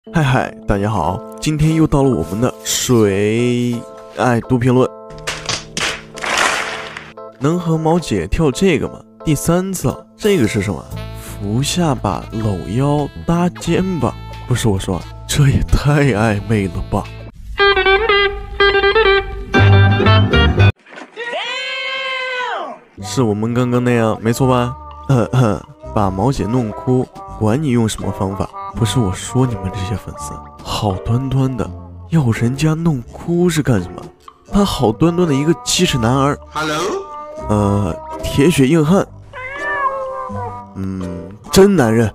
嗨嗨，大家好，今天又到了我们的谁爱读评论。能和毛姐跳这个吗？第3次了，这个是什么？扶下巴、搂腰、搭肩膀。不是我说，这也太暧昧了吧！是我们刚刚那样，没错吧？把毛姐弄哭，管你用什么方法。不是我说你们这些粉丝，好端端的要人家弄哭是干什么？他好端端的一个7尺男儿 ，Hello， 铁血硬汉，真男人，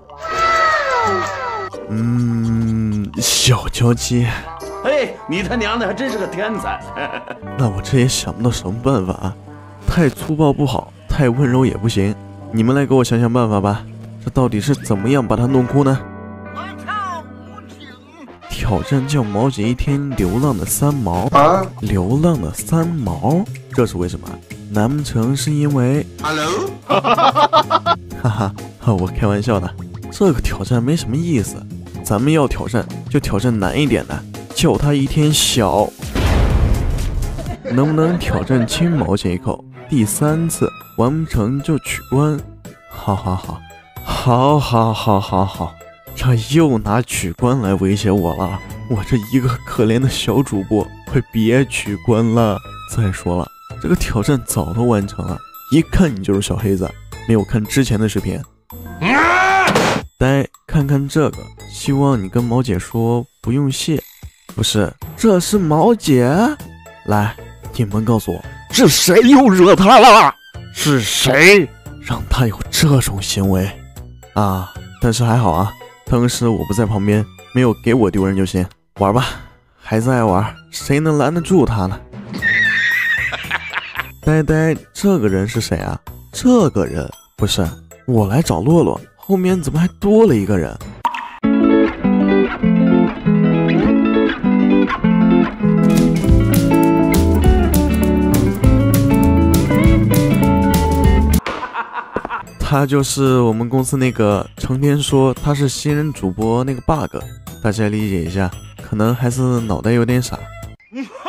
小娇妻。 嘿，你他娘的还真是个天才！ 那我这也想不到什么办法啊，太粗暴不好，太温柔也不行，你们来给我想想办法吧。这到底是怎么样把他弄哭呢？挑战叫毛姐一天流浪的3毛，流浪的3毛，这是为什么？难不成是因为 ？Hello， 哈哈，我开玩笑的，这个挑战没什么意思。咱们要挑战就挑战难一点的，叫他一天小。能不能挑战亲毛姐一口？第3次完不成就取关。好，这又拿取关来威胁我了，我这一个可怜的小主播，快别取关了。再说了，这个挑战早都完成了，一看你就是小黑子，没有看之前的视频。看看这个，希望你跟毛姐说不用谢。不是，这是毛姐。来，你们告诉我，是谁又惹她了？是谁让她有这种行为啊？但是还好啊，当时我不在旁边，没有给我丢人就行。玩吧，孩子爱玩，谁能拦得住他呢？呆，这个人是谁啊？这个人不是我来找洛洛，后面怎么还多了一个人？他就是我们公司那个成天说他是新人主播那个 bug， 大家理解一下，可能还是脑袋有点傻。